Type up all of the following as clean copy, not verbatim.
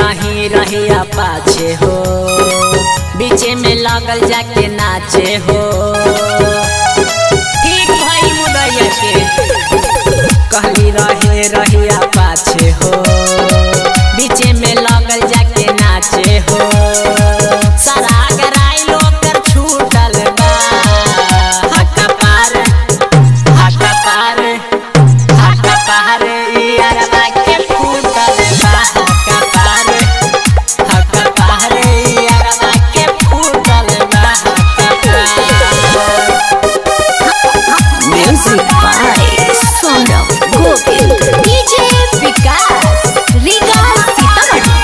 रही रहिया पाछे हो, बीचे में लगल जाके नाचे हो। ठीक भाई मुदैया के कहली रहे रहिया पाछे हो, बीचे में लगल जाके नाचे हो। सारा गराई लोकर छूटल बा, हका पार हका पार हका पार यारबा के फूटल बा। हका पार हका पार यारबा के फूटल बा। हका पार। Music by Sonam Govind, DJ Vikas Riga Sitamarhi.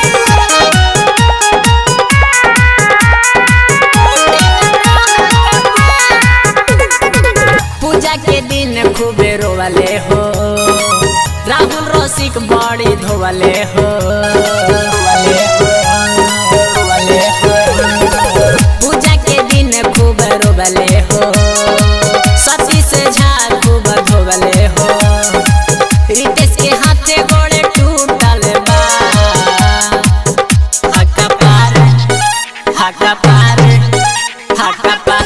पूजा के दिन खूबे रोवले हो, राहुल रसिक बड़ी धोवले हो। पूजा के दिन खूब रोवले हो, सती से झा खूब धोवले हो। रितेश के हाथे गोड़े टूटल बा। हका पार हका पार हका पार